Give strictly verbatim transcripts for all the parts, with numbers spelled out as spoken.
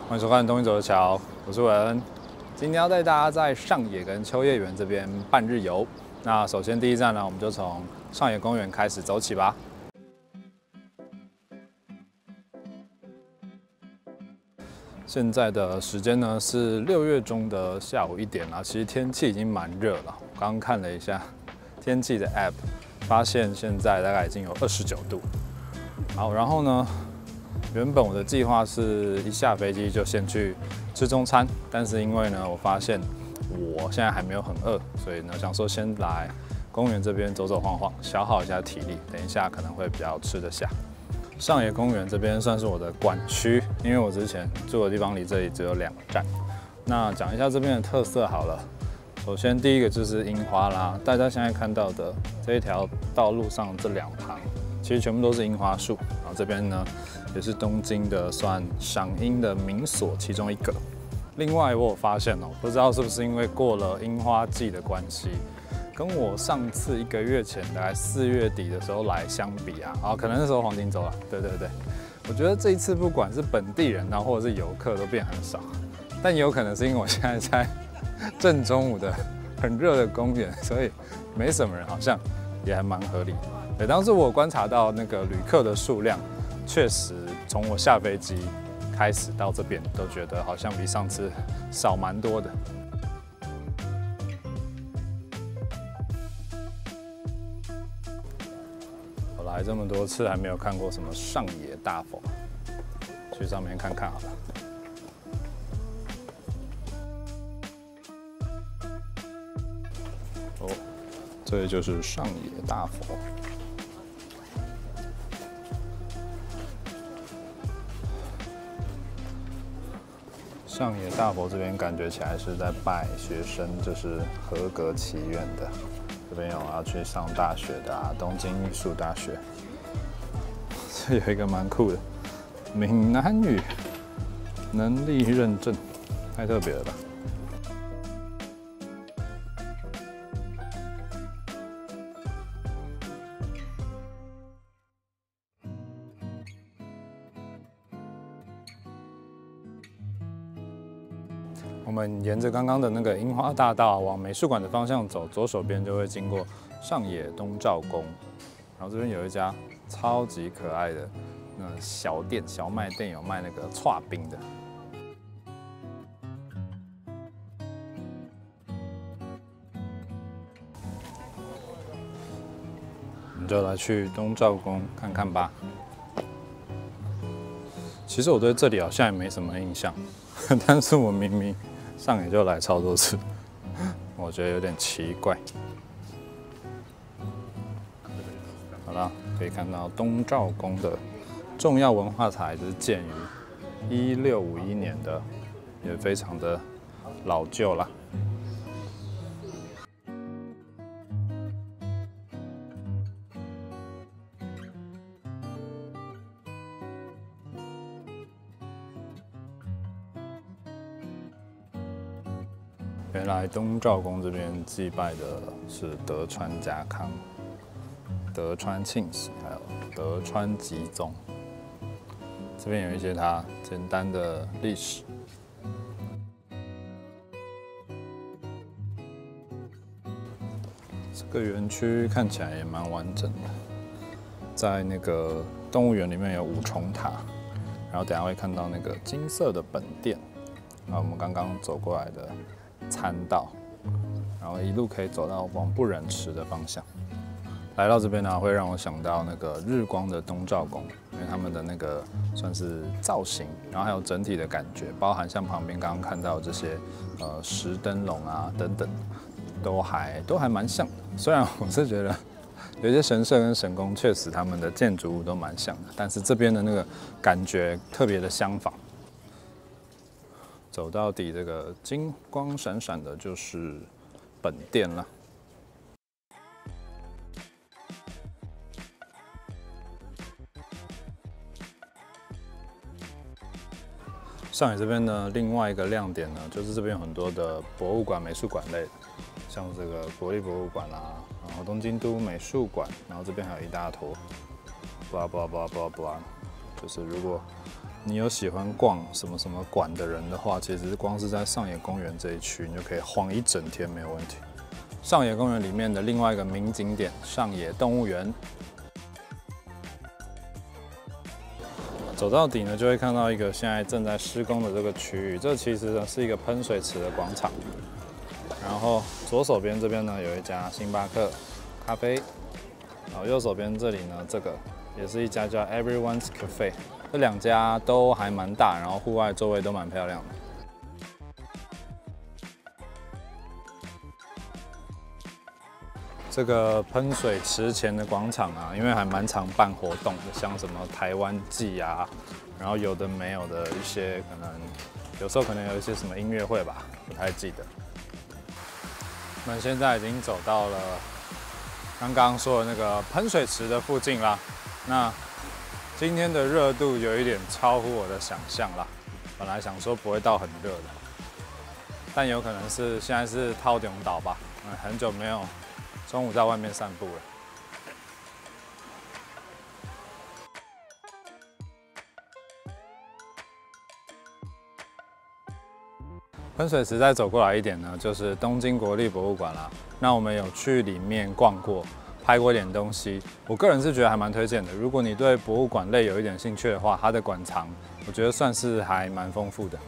欢迎收看东一走的桥，我是文恩。今天要带大家在上野跟秋叶原这边半日游。那首先第一站呢，我们就从上野公园开始走起吧。现在的时间呢是六月中的下午一点啦，其实天气已经蛮热了。我刚刚看了一下天气的 App， 发现现在大概已经有二十九度。好，然后呢？ 原本我的计划是一下飞机就先去吃中餐，但是因为呢，我发现我现在还没有很饿，所以呢，想说先来公园这边走走晃晃，消耗一下体力，等一下可能会比较吃得下。上野公园这边算是我的管区，因为我之前住的地方离这里只有两站。那讲一下这边的特色好了。首先第一个就是樱花啦，大家现在看到的这一条道路上这两旁，其实全部都是樱花树，然后这边呢。 也是东京的算赏樱的名所其中一个。另外，我有发现哦，不知道是不是因为过了樱花季的关系，跟我上次一个月前大概四月底的时候来相比啊，啊，可能那时候黄金周啊，对对对，我觉得这一次不管是本地人啊，或者是游客都变很少，但也有可能是因为我现在在正中午的很热的公园，所以没什么人，好像也还蛮合理的。对，当时我观察到那个旅客的数量。 确实，从我下飞机开始到这边，都觉得好像比上次少蛮多的。我来这么多次，还没有看过什么上野大佛，去上面看看好了。哦，这里就是上野大佛。 上野大佛这边感觉起来是在拜学生，就是合格祈愿的。这边有要去上大学的啊，东京艺术大学。这有一个蛮酷的，闽南语能力认证，太特别了吧？我们沿着刚刚的那个樱花大道往美术馆的方向走，左手边就会经过上野东照宫，然后这边有一家超级可爱的那小店小卖店，有卖那个剉冰的。我们就来去东照宫看看吧。其实我对这里好像也没什么印象，但是我明明。 上野就来超多次，我觉得有点奇怪。好了，可以看到东照宫的重要文化财就是建于一六五一年的，也非常的老旧啦。原来东照宫这边祭拜的是德川家康、德川庆喜，还有德川吉宗。这边有一些它简单的历史。这个园区看起来也蛮完整的，在那个动物园里面有五重塔，然后等一下会看到那个金色的本殿，然后我们刚刚走过来的。 参道，然后一路可以走到往不忍池的方向。来到这边呢，会让我想到那个日光的东照宫，因为他们的那个算是造型，然后还有整体的感觉，包含像旁边刚刚看到这些呃石灯笼啊等等，都还都还蛮像的。虽然我是觉得有些神社跟神宫确实他们的建筑物都蛮像的，但是这边的那个感觉特别的相仿。 走到底，这个金光闪闪的，就是本殿了。上海这边呢，另外一个亮点呢，就是这边有很多的博物馆、美术馆类的，像这个国立博物馆啦，然后东京都美术馆，然后这边还有一大坨，blah blah blah blah blah，就是如果你有喜欢逛什么什么馆的人的话，其实光是在上野公园这一区，你就可以晃一整天没有问题。上野公园里面的另外一个名景点上野动物园，走到底呢，就会看到一个现在正在施工的这个区域，这其实呢是一个喷水池的广场。然后左手边这边呢有一家星巴克咖啡，然后右手边这里呢这个也是一家叫 Everyone's Cafe。 这两家都还蛮大，然后户外座位都蛮漂亮的。这个喷水池前的广场啊，因为还蛮常办活动的，像什么台湾季啊，然后有的没有的一些，可能有时候可能有一些什么音乐会吧，不太记得。我们现在已经走到了刚刚说的那个喷水池的附近啦。那今天的热度有一点超乎我的想象啦，本来想说不会到很热的，但有可能是现在是套顶岛吧，嗯，很久没有中午在外面散步了。喷水池再走过来一点呢，就是东京国立博物馆啦。那我们有去里面逛过。 拍过一点东西，我个人是觉得还蛮推荐的。如果你对博物馆类有一点兴趣的话，它的馆藏我觉得算是还蛮丰富的。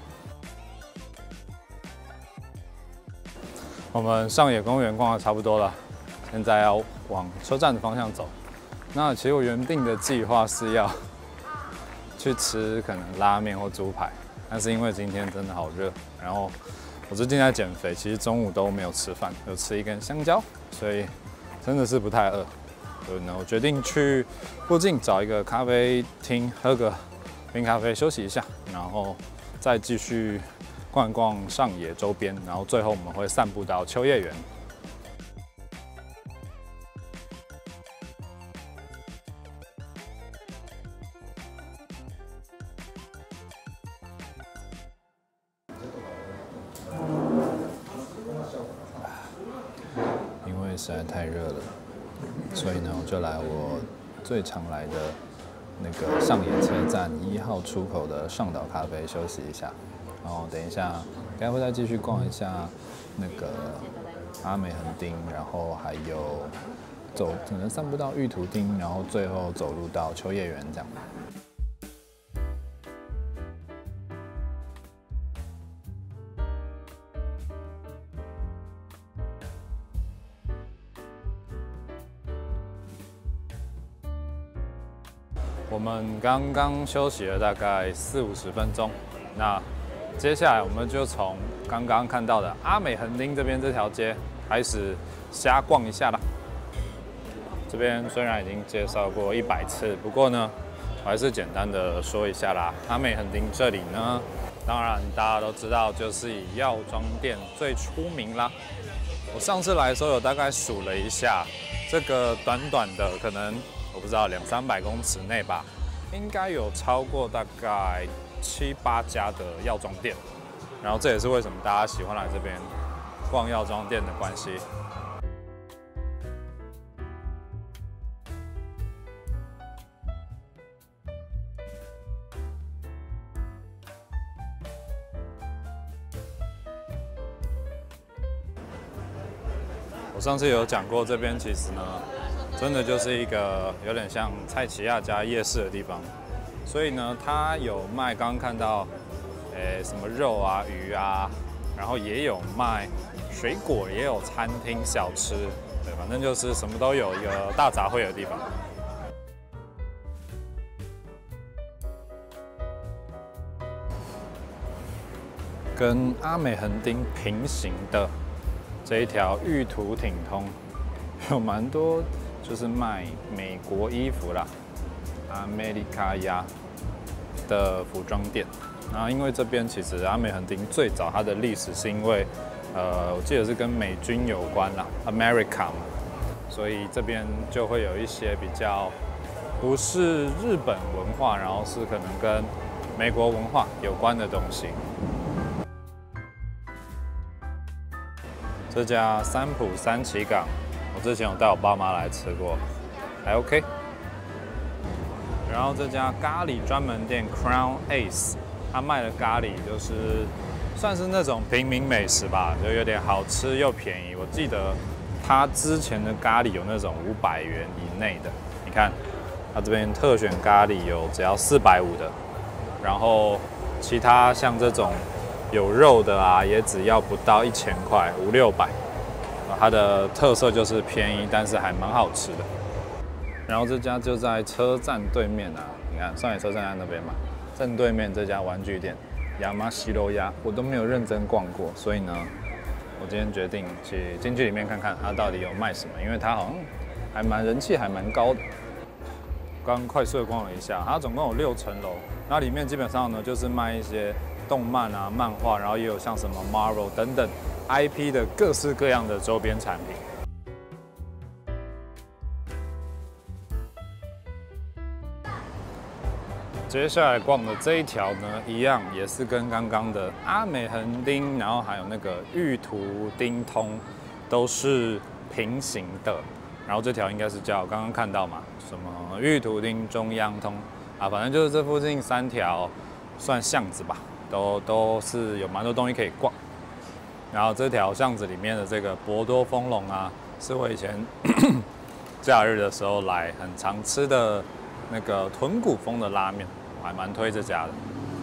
我们上野公园逛的差不多了，现在要往车站的方向走。那其实我原定的计划是要去吃可能拉面或猪排，但是因为今天真的好热，然后我最近在减肥，其实中午都没有吃饭，有吃一根香蕉，所以。 真的是不太饿，所以呢，我决定去附近找一个咖啡厅喝个冰咖啡休息一下，然后再继续逛一逛上野周边，然后最后我们会散步到秋叶原。实在太热了，所以呢，我就来我最常来的那个上野车站一号出口的上岛咖啡休息一下，然后等一下应该会再继续逛一下那个阿美横丁，然后还有走可能散步到玉图町，然后最后走路到秋叶原这样。 我们刚刚休息了大概四五十分钟，那接下来我们就从刚刚看到的阿美横丁这边这条街开始瞎逛一下啦。这边虽然已经介绍过一百次，不过呢，我还是简单的说一下啦。阿美横丁这里呢，当然大家都知道，就是以药妆店最出名啦。我上次来的时候有大概数了一下，这个短短的可能。 我不知道两三百公尺内吧，应该有超过大概七八家的药妆店，然后这也是为什么大家喜欢来这边逛药妆店的关系。我上次有讲过，这边其实呢。 真的就是一个有点像菜奇亚加夜市的地方，所以呢，它有卖刚刚看到，诶、欸、什么肉啊、鱼啊，然后也有卖水果，也有餐厅小吃，对，反正就是什么都有，一个大杂烩的地方。跟阿美横丁平行的这一条玉图町通，有蛮多。 就是卖美国衣服啦，阿美利卡亚的服装店。然后因为这边其实阿美横丁最早它的历史是因为，呃，我记得是跟美军有关啦 ，America 嘛，所以这边就会有一些比较不是日本文化，然后是可能跟美国文化有关的东西。这家三浦三崎港。 我之前有带我爸妈来吃过，还 OK。 然后这家咖喱专门店 Crown Ace， 它卖的咖喱就是算是那种平民美食吧，就有点好吃又便宜。我记得它之前的咖喱有那种五百元以内的，你看它这边特选咖喱有只要四百五的，然后其他像这种有肉的啊，也只要不到一千块，五六百。它的特色就是便宜，但是还蛮好吃的。然后这家就在车站对面啊，你看上野车站在那边嘛，正对面这家玩具店亚麻西楼鸭，我都没有认真逛过，所以呢，我今天决定去进去里面看看它到底有卖什么，因为它好像还蛮人气还蛮高的。刚快速的逛了一下，它总共有六层楼，那里面基本上呢就是卖一些动漫啊、漫画，然后也有像什么 Marvel 等等 I P 的各式各样的周边产品。接下来逛的这一条呢，一样也是跟刚刚的阿美横丁，然后还有那个玉图丁通都是平行的。然后这条应该是叫刚刚看到嘛，什么玉图丁中央通啊，反正就是这附近三条算巷子吧，都都是有蛮多东西可以逛。然后这条巷子里面的这个博多丰隆啊，是我以前假日的时候来很常吃的那个豚骨风的拉面，我还蛮推这家的。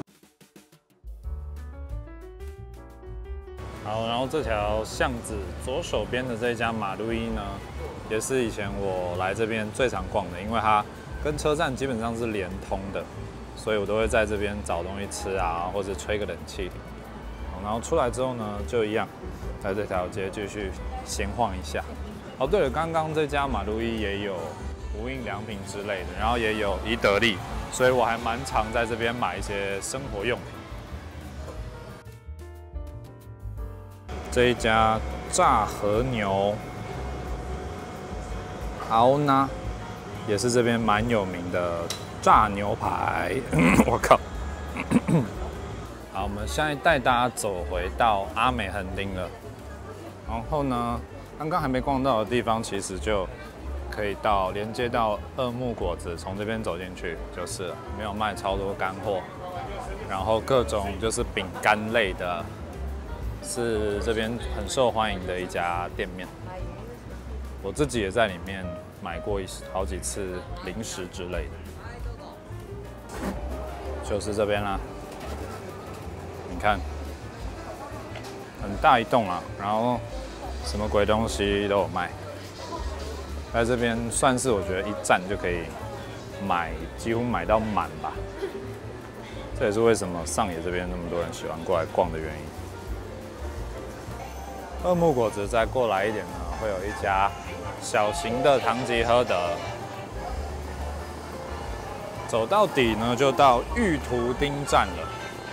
好，然后这条巷子左手边的这一家马路一呢，也是以前我来这边最常逛的，因为它跟车站基本上是连通的，所以我都会在这边找东西吃啊，或者吹个冷气。然后出来之后呢，就一样在这条街继续闲晃一下。哦，对了，刚刚这家马路一也有无印良品之类的，然后也有宜得利，所以我还蛮常在这边买一些生活用品。这一家炸和牛熬呢，也是这边蛮有名的炸牛排。我靠！好，我们现在带大家走回到阿美横丁了。然后呢，刚刚还没逛到的地方，其实就可以到连接到二木果子，从这边走进去就是了。没有卖超多干货，然后各种就是饼干类的，是这边很受欢迎的一家店面。我自己也在里面买过一好几次零食之类的，就是这边啦。你看，很大一栋啊，然后什么鬼东西都有卖。在这边算是我觉得一站就可以买，几乎买到满吧。这也是为什么上野这边那么多人喜欢过来逛的原因。二木果子再过来一点呢，会有一家小型的唐吉诃德。走到底呢，就到玉图町站了。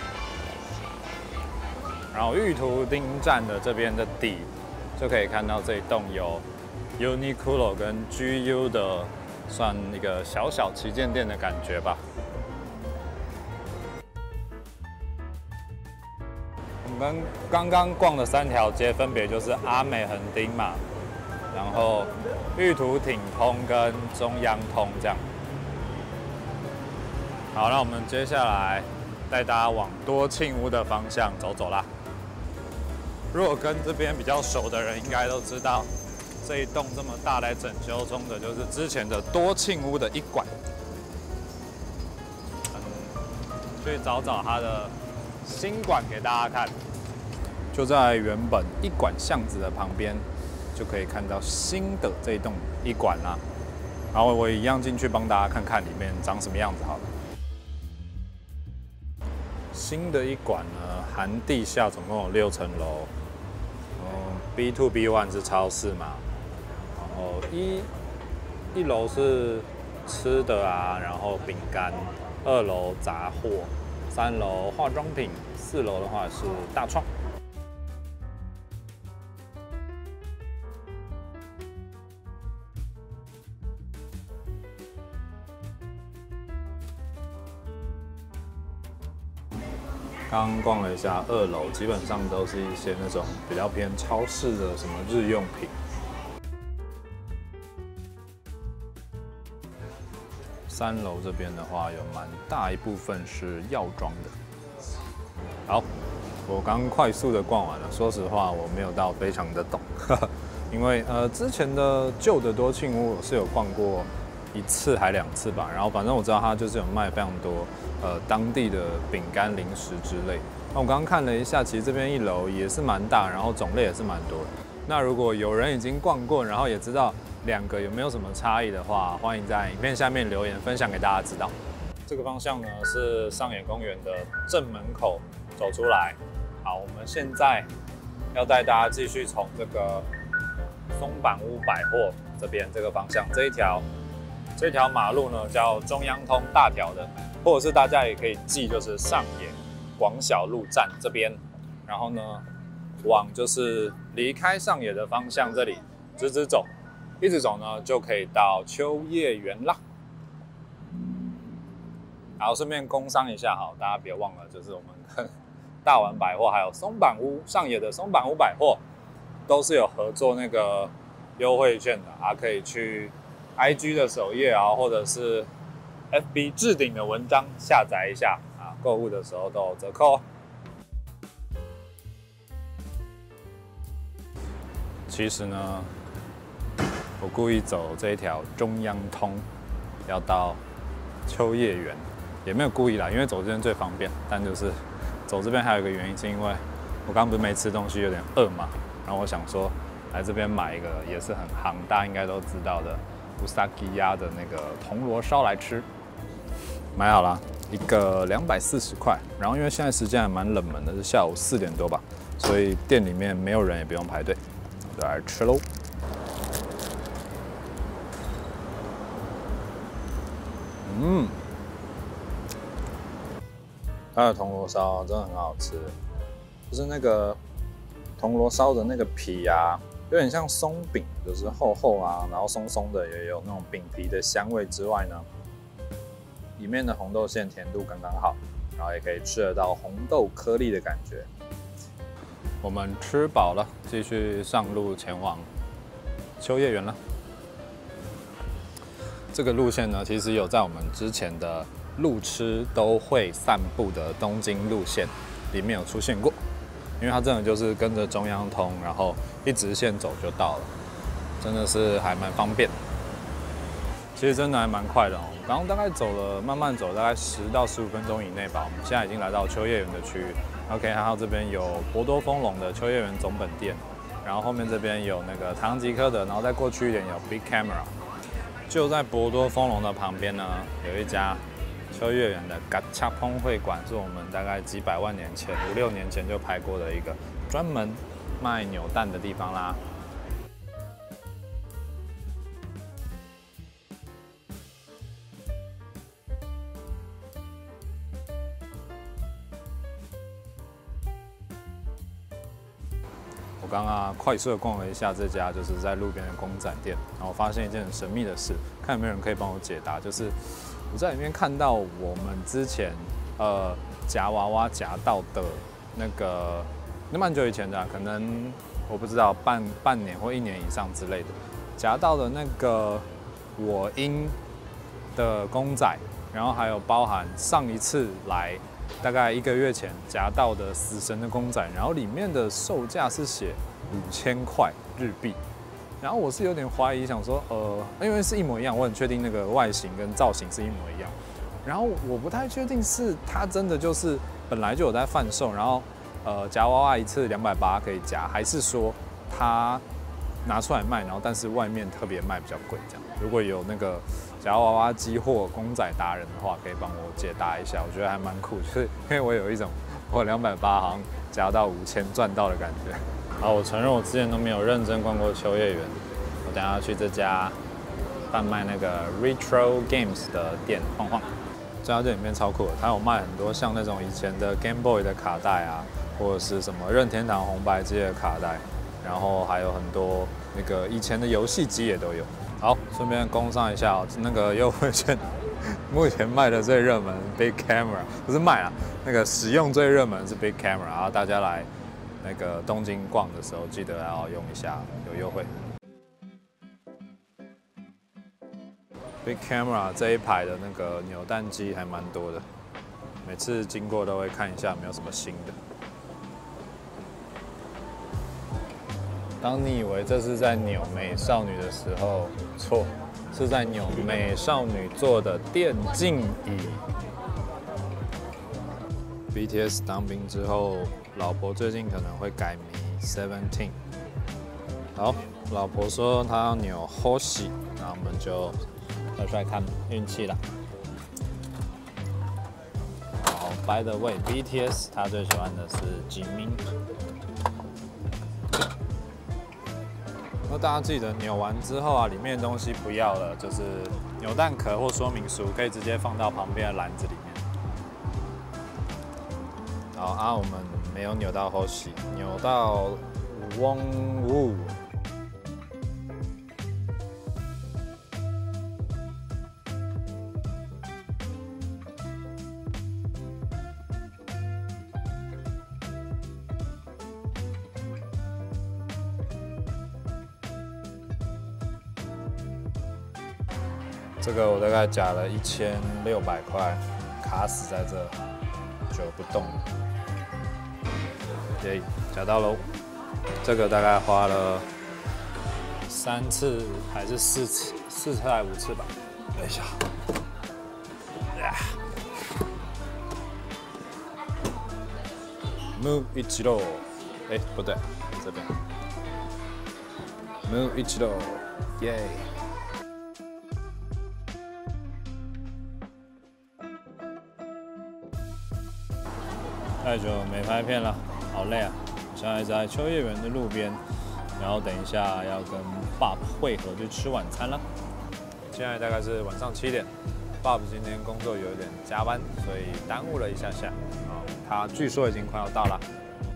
然后玉图町站的这边的底，就可以看到这一栋有 Uniqlo 跟 G U 的，算一个小小旗舰店的感觉吧。我们刚刚逛的三条街，分别就是阿美横丁嘛，然后玉图町通跟中央通这样。好，那我们接下来带大家往多庆屋的方向走走啦。如果跟这边比较熟的人，应该都知道，这一栋这么大在整修中的，就是之前的多庆屋的一馆。嗯，去找找它的新馆给大家看，就在原本一馆巷子的旁边，就可以看到新的这一栋一馆啦。然后我一样进去帮大家看看里面长什么样子好了。新的一馆呢，含地下总共有六层楼。嗯 ，B two B one 是超市嘛，然后一一楼是吃的啊，然后饼干，二楼杂货，三楼化妆品，四楼的话是大创。刚刚逛了一下二楼，基本上都是一些那种比较偏超市的什么日用品。 三楼这边的话，有蛮大一部分是药妆的。好，我刚快速的逛完了。说实话，我没有到非常的懂，因为呃之前的旧的多庆屋我是有逛过一次还两次吧。然后反正我知道它就是有卖非常多呃当地的饼干、零食之类。那我刚刚看了一下，其实这边一楼也是蛮大，然后种类也是蛮多的。那如果有人已经逛过，然后也知道两个有没有什么差异的话，欢迎在影片下面留言分享给大家知道。这个方向呢是上野公园的正门口走出来。好，我们现在要带大家继续从这个松坂屋百货这边这个方向，这一条这条马路呢叫中央通大条的，或者是大家也可以记，就是上野广小路站这边，然后呢往就是离开上野的方向这里直直走，一直走呢就可以到秋叶原啦。好，顺便工商一下，好，大家别忘了，就是我们跟大丸百货还有松坂屋上野的松坂屋百货都是有合作那个优惠券的啊，可以去 I G 的首页啊，或者是 F B 置顶的文章下载一下啊，购物的时候都有折扣哦。其实呢，我故意走这一条中央通，要到秋叶原，也没有故意啦，因为走这边最方便。但就是走这边还有一个原因，是因为我刚刚不是没吃东西，有点饿嘛，然后我想说来这边买一个也是很夯，大家应该都知道的乌萨基鸭的那个铜锣烧来吃。买好了，一个两百四十块。然后因为现在时间还蛮冷门的，是下午四点多吧，所以店里面没有人，也不用排队。就来吃喽！嗯，它的铜锣烧真的很好吃，就是那个铜锣烧的那个皮啊，有点像松饼，就是厚厚啊，然后松松的，也有那种饼皮的香味之外呢，里面的红豆馅甜度刚刚好，然后也可以吃得到红豆颗粒的感觉。我们吃饱了，继续上路前往秋叶原了。这个路线呢，其实有在我们之前的路痴都会散步的东京路线里面有出现过，因为它真的就是跟着中央通，然后一直线走就到了，真的是还蛮方便。其实真的还蛮快的哦，我刚刚大概走了，慢慢走，大概十到十五分钟以内吧。我们现在已经来到秋叶原的区域，然后可以看到这边有博多丰隆的秋叶原总本店，然后后面这边有那个唐吉诃德，然后再过去一点有 Big Camera。就在博多丰隆的旁边呢，有一家秋叶原的嘎恰烹会馆，是我们大概几百万年前、五六年前就拍过的一个专门卖扭蛋的地方啦。我刚刚快速的逛了一下这家就是在路边的公仔店，然后发现一件很神秘的事，看有没有人可以帮我解答。就是我在里面看到我们之前呃夹娃娃夹到的那个，那蛮久以前的、啊，可能我不知道半半年或一年以上之类的，夹到的那个我英的公仔，然后还有包含上一次来。大概一个月前夹到的死神的公仔，然后里面的售价是写五千块日币，然后我是有点怀疑，想说，呃，因为是一模一样，我很确定那个外形跟造型是一模一样，然后我不太确定是它真的就是本来就有在贩售，然后呃夹娃娃一次两百八可以夹，还是说它拿出来卖，然后但是外面特别卖比较贵这样。如果有那个夹娃娃机或公仔达人的话，可以帮我解答一下，我觉得还蛮酷，就是因为我有一种我两百八好像夹到五千赚到的感觉。好，我承认我之前都没有认真逛过秋叶原，我等一下要去这家贩卖那个 Retro Games 的店晃晃。这家店里面超酷的，它有卖很多像那种以前的 Game Boy 的卡带啊，或者是什么任天堂红白机的卡带，然后还有很多那个以前的游戏机也都有。好，顺便工商一下哦，那个优惠券，目前卖的最热门 Big Camera 不是卖啊，那个使用最热门是 Big Camera， 然后大家来那个东京逛的时候，记得要用一下，有优惠。 Big Camera 这一排的那个扭蛋机还蛮多的，每次经过都会看一下有没有什么新的。当你以为这是在扭美少女的时候，错，是在扭美少女做的电竞椅。B T S 当兵之后，老婆最近可能会改迷 Seventeen。好，老婆说她要扭 Hoshi， 那我们就再出来看运气啦。好 ，By the way，B T S 他最喜欢的是 Jimin。那大家记得扭完之后啊，里面的东西不要了，就是扭蛋壳或说明书可以直接放到旁边的篮子里面。好啊，我们没有扭到 Hoshi， 扭到 Wonwoo。这个我大概夹了一千六百块，卡死在这，就不动了。耶，夹到喽！这个大概花了三次还是四次，四次还是五次吧？等一下，呀 ，Move 一起喽！哎，不对，这边 ，Move 一起喽！耶！太久没拍片了，好累啊！我现在在秋叶原的路边，然后等一下要跟 Bob 会合去吃晚餐了。现在大概是晚上七点 ，Bob 今天工作有点加班，所以耽误了一下下。啊，他据说已经快要到了。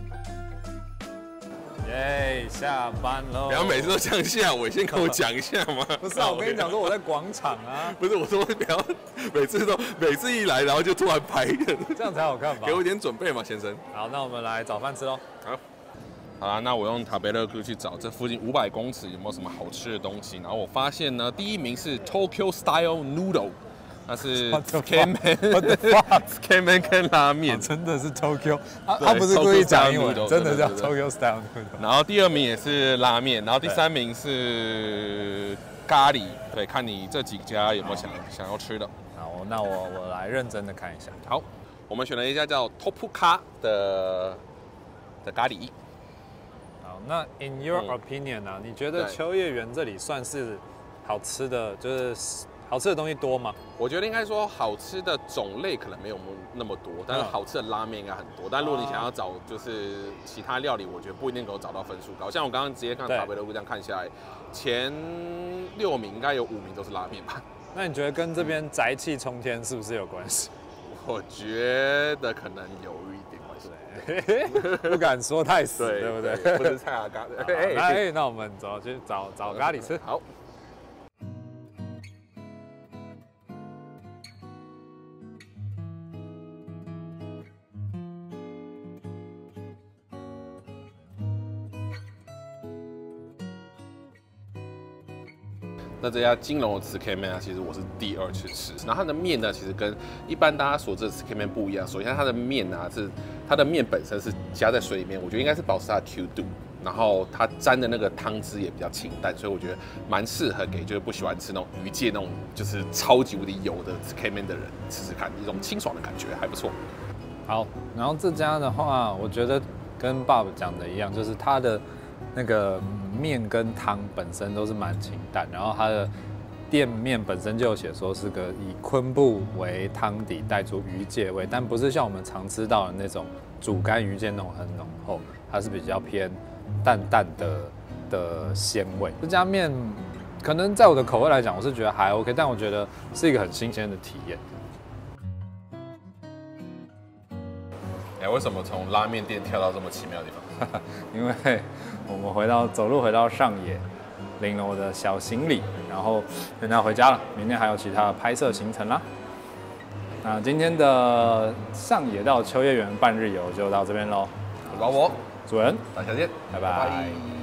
耶，下班喽！ 不要每次都这样下尾，先跟我讲一下嘛。 不是啊，我跟你讲说我在广场啊。 不是，我说不要每次都每次一来，然后就突然拍人， 这样才好看吧？ 给我一点准备嘛，先生。 好，那我们来找饭吃喽。 好，好啦，那我用塔贝勒克去找这附近五百公尺有没有什么好吃的东西。然后我发现呢，第一名是 Tokyo Style Noodle。那是 Tsukemen，Tsukemen 跟拉面， 真的是 Tokyo， 他不是故意讲英文，真的叫 Tokyo Style Noodle。 然后第二名也是拉面，然后第三名是咖喱，对，看你这几家有没有想想要吃的。 好，那我我来认真的看一下。 好，我们选了一家叫 Topuka 的的咖喱。 好，那 In your opinion 啊，你觉得秋叶原这里算是好吃的，就是好吃的东西多吗？ 我觉得应该说好吃的种类可能没有那么多，但是好吃的拉面应该很多。但如果你想要找就是其他料理，我觉得不一定能够找到分数高。像我刚刚直接看塔贝勒路这样看下来，前六名应该有五名都是拉面吧？ 那你觉得跟这边宅气冲天是不是有关系？ 我觉得可能有一点关系， 不敢说太死，对不对？ 不是菜啊咖喱。 哎，那我们走去找找咖喱吃。 好。那这家金龙的 Tsukemen 啊，其实我是第二次吃。然后它的面呢，其实跟一般大家所知的 Tsukemen 不一样。首先，它的面啊是它的面本身是加在水里面，我觉得应该是保持它的 Q 度。然后它沾的那个汤汁也比较清淡，所以我觉得蛮适合给就是不喜欢吃那种鱼介那种就是超级无敌油的 Tsukemen 的人吃吃看，一种清爽的感觉还不错。 好，然后这家的话，我觉得跟 Bob 讲的一样，就是它的那个面跟汤本身都是蛮清淡，然后它的店面本身就有写说是个以昆布为汤底带出鱼介味，但不是像我们常吃到的那种煮干鱼介那种很浓厚，它是比较偏淡淡的的鲜味。这家面可能在我的口味来讲，我是觉得还 OK， 但我觉得是一个很新鲜的体验。 哎，为什么从拉面店跳到这么奇妙的地方？ 因为我们回到走路回到上野，领了我的小行李，然后现在要回家了。明天还有其他的拍摄行程啦。那今天的上野到秋叶原半日游就到这边喽。 我是老我， 主人， 大家再见， 拜拜。拜拜。